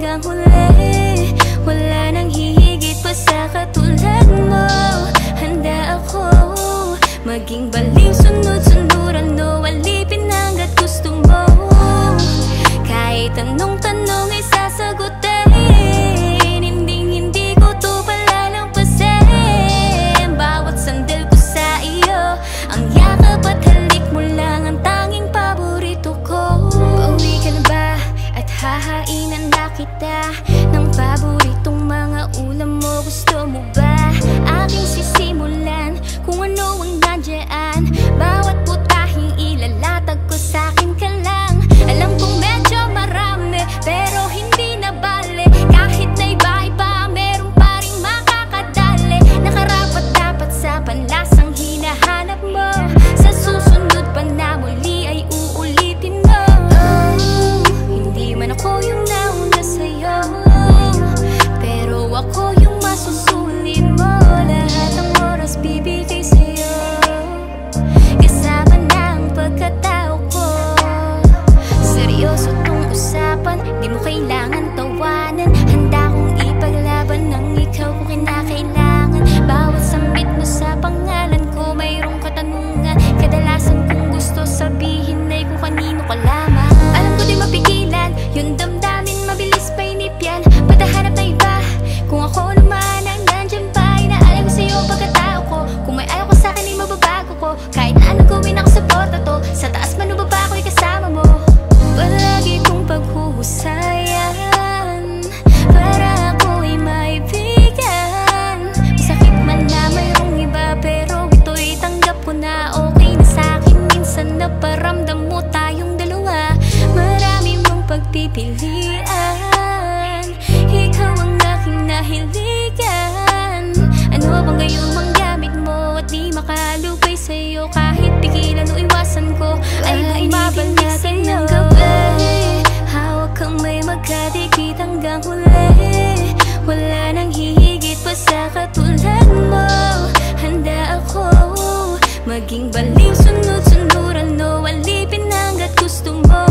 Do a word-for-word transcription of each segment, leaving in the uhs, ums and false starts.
hanggang huli. Wala nang hihigit pa sa katulad mo. Handa ako maging baliw, sunod-sunuran o alipin hanggat gusto mo. Kahit anong tanong ay sasagutin, hinding-hindi ko to palalampasin. Bawat sandal ko sa iyo, ang yakap at halik mo lang ang tanging paborito ko. Pauwi ka na ba at hahainan na kita ng paboritong mga ulam mo? Gusto mo ba aking sisimulan kung ano ang nandiyan? Bawat putahing ilalatag ko sa'kin ka lang. Alam kong medyo marami pero hindi na bale. Kahit na iba-iba meron pa rin makakadali. Nakarapat dapat sa panlasang hinahanap mo. Sa susunod pa na muli ay uulitin mo. Oh, hindi man ako yung nauna sa'yo, pero ako yung masusulit mo. Lahat ng oras bibigay sa'yo, kasama na ang pagkatao ko. Seryoso tong usapan, di mo kailangan tawanan. Handa kong ipaglaban ng ikaw kung kinakailangan. Bawat sambit mo sa pangalan ko mayroong katanungan. Kadalasan kong gusto sabihin ay kung kanino ka lamang. Alam ko di mapigilan, yung damdamin mabilis pa inipyan. Patahanap na iba, kung ako naman ang nandyan pa. Inaalay ko sa'yo pagkatao ko. Kung may ayaw ko sa'kin ay mababago ko. Kahit na anong gawin ako suporta to. Sa taas man o baba ko'y kasama mo. Palagi kong paghuhusayan para ako'y maibigan. Masakit man na mayroong iba pero ito'y tanggap ko na. Okay na sa'kin minsan na paramdam mo tayong dalawa. Marami mong pagpipilian, ikaw ang aking nahiligan. Ano bang gayon mang gamit mo at di makalugay sa'yo? Kahit pigilan o iwasan ko ay bumabalik sa'yo. Hawak kang may magkadikit hanggang huli. Wala nang hihigit pa sa katulad mo. Handa ako maging baliw, sunod-sunuran o alipin hanggat gusto mo.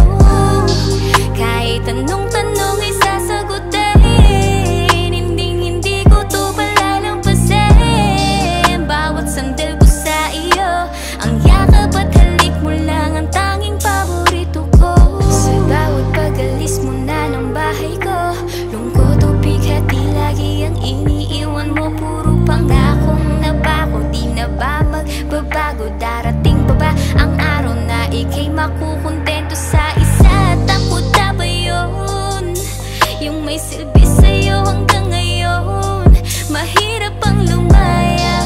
Kahit anong tanong ay sasagutin, hinding-hindi ko to palalampasin. Bawat sandal ko sa iyo, ang yakap at halik mo lang ang tanging paborito ko. Sa bawat pag-alis mo na ng bahay ko, lungkot o bigat di lagi ang iniiwan mo. Puro pangakong napako, di na ba magbabago? Darating pa ba ang araw na ika'y makukontento sa isa? Takot na ba yun? Yung may silbi sa'yo hanggang ngayon, mahirap ang lumaya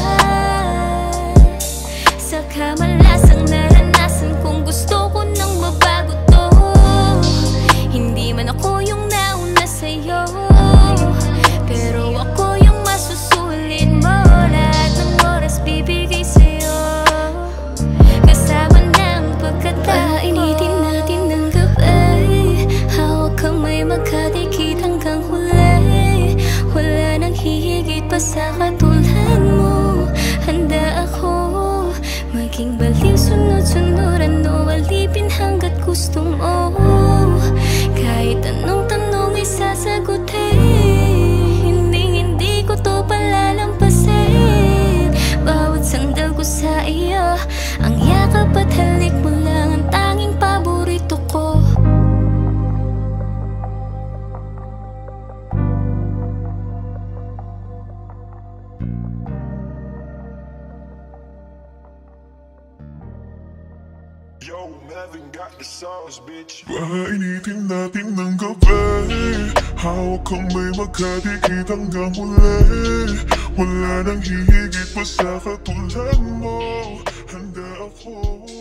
sa kamalasang naranasan kong gusto ko nang mabago to. Hindi man ako yung nauna sa'yo, pero ako yung masusulit mo. Lahat ng oras bibigay sa'yo, kasama ng pagkatao. Painitin natin ng gabi, hawak kang may magkadikit hanggang huli. Wala nang hihigit pa sa katulad mo. Handa ako maging baliw, sunod-sunuran o alipin hanggat gusto mo. Kahit anong tanong ay sasagutin, hinding-hindi ko to palalampasin. Bawat sandal ko sa iyo, ang yakap at halik mo lang ang tanging paborito ko. Yo, Melvin got the sauce, bitch. Painitin natin ng gabi, hawak kang may magkadikit hanggang huli. Wala nang hihigit pa sa katulad mo. Handa ako